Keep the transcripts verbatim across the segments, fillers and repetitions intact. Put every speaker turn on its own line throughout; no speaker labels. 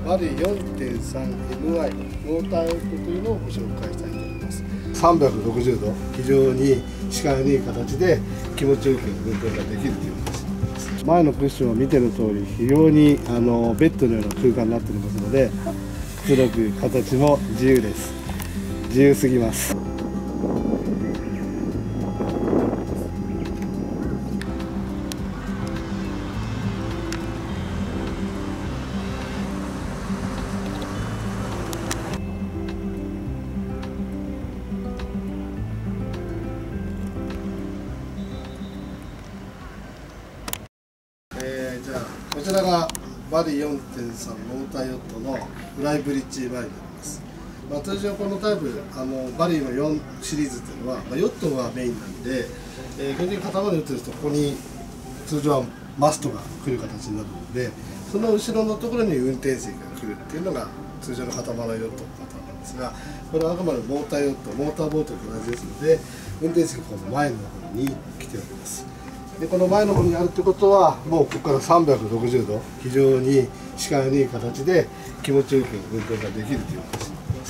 バリ よんてんさんエムアイ モーターアウトというのをご紹介したいと思います。さんびゃくろくじゅうど非常に視界のいい形で気持ちよく運転ができるという話になります。前のクッションを見ての通り非常にあのベッドのような空間になっておりますので、くつろぐ形も自由です。自由すぎます。えー、じゃあこちらがバリ よんてんさん モーターヨットのフライブリッジバイになります。まあ、通常このタイプあのバリのよんシリーズというのは、まあ、ヨットがメインなんで、えー、基本的に肩まで打ってるとここに通常はマストが来る形になるので、その後ろのところに運転席が来るっていうのが通常の肩まらヨットのパターンなんですが、これはあくまでモーターヨットモーターボートと同じですので、運転席がこの前の方に来ております。でこの前の方にあるってことは、もうここからさんびゃくろくじゅうど非常に視界のいい形で気持ちよく運転ができるという話になります。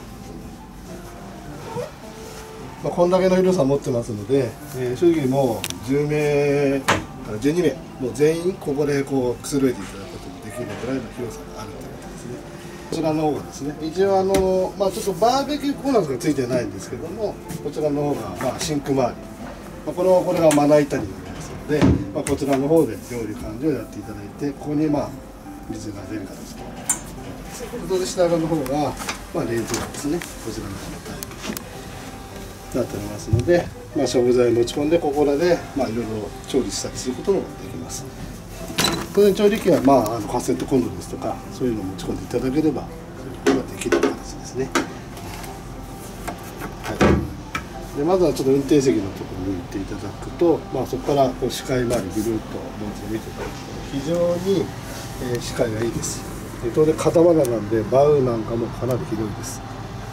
まあ、こんだけの広さを持ってますので、えー、正直もうじゅうめいからじゅうにめいもう全員ここでこうくつろいでいただくこともできるぐらいの広さがあるということですね。こちらの方がですね、一応あの、まあ、ちょっとバーベキューコーナーがついてないんですけども、こちらの方がまあシンク周り、まあ、このこれがまな板になりますので、まあ、こちらの方で料理管理をやっていただいて、ここにまあ水が出る形で、ここで下側の方がまあ冷蔵庫ですね。こちらの状態になっておりますので、まあ、食材を持ち込んでここらでまあいろいろ調理したりすることもできます。当然調理器はまああのカセットコンロですとかそういうのを持ち込んでいただければそういうことができる形ですね。はい、でまずはちょっと運転席のところに行っていただくと、まあ、そこからこう視界周りぐるっともう一度見ていただくと非常に、えー、視界がいいです。で当然肩まらなんでバウなんかもかなり広いです。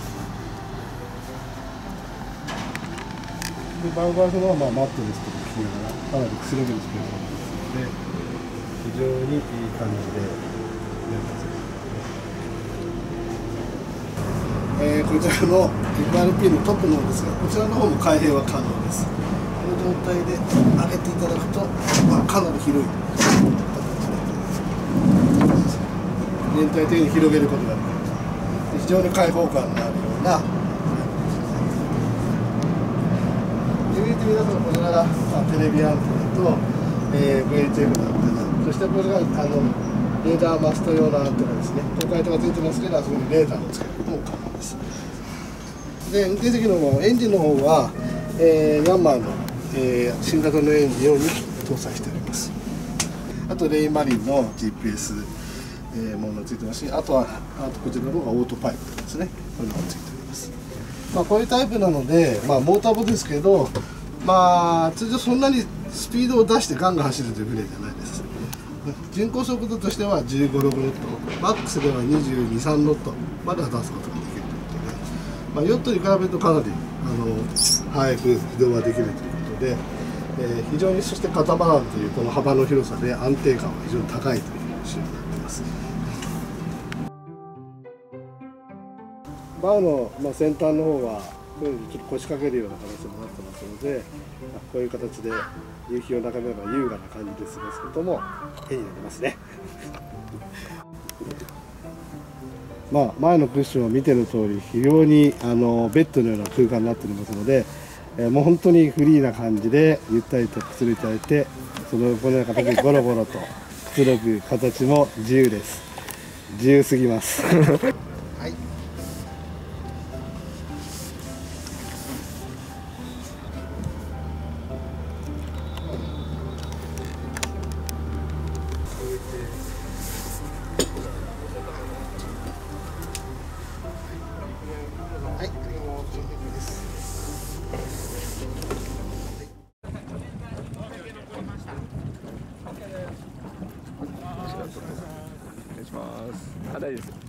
でバウバーそのままマットレスとか聞きながらかなりくつろげるスペースがありますので、非常にいい感じでやります。えー、こちらの エフアールピー のトップの方ですが、こちらの方も開閉は可能です。この状態で上げていただくと、まあ、かなり広い形で全体的に広げることができる。非常に開放感のあるような、で皆さんこちらが、まあ、テレビアンテナと、えー、ブイエイチエフ のアンテナ、そしてこれがあのレーダーマスト用のアンテナですね。東海灯がついてますけど、あそこにレーダーをつけることも可能です。で運転席の方、エンジンの方は、えー、ヤンマーの、えー、新型のエンジンをにき搭載しております。あとレイマリンの ジーピーエス、えー、ものがついてますし、あとはあとこちらの方がオートパイプですね。これがついております。まあ、こういうタイプなので、まあ、モーターボですけど、まあ、通常そんなにスピードを出してガンガン走るという船じゃないです。巡航速度としてはじゅうご、ろくノット、マックスではにじゅうに、さんノットまでは出すことができるということで、まあ、ヨットに比べるとかなりあの速く移動ができるということで、えー、非常にそしてカタマランというこの幅の広さで安定感は非常に高いという仕様になっています。バーの、まあ、先端の方はこういうふうにちょっと腰掛けるような形になってますので、こういう形で夕日を眺めれば優雅な感じで過ごすことも絵になりますね。まあ前のクッションを見ての通り非常にあのベッドのような空間になっておりますので、えー、もう本当にフリーな感じでゆったりとくつろいでいただいて、そのこのような形でゴロゴロとくつろぐ形も自由です。自由すぎます。はい。はい、もう準備です。
お願いします。あ、大丈夫です。